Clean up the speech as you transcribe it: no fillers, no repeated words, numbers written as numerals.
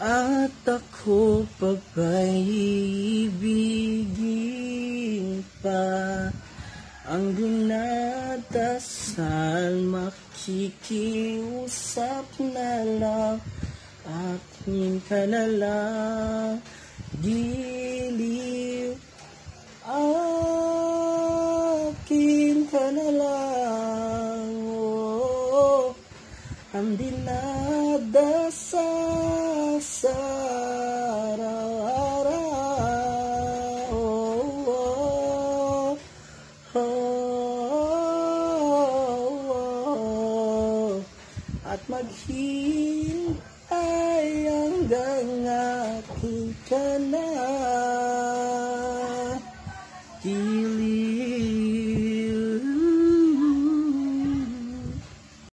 at ako papaibigin pa. Ang dinadasal, makikiusap na lang, akin ka na lang, giliw, akin ka na lang. Oh, ang dinadasal sa araw-araw. Oh, oh, at maghintay hanggang akin ka na.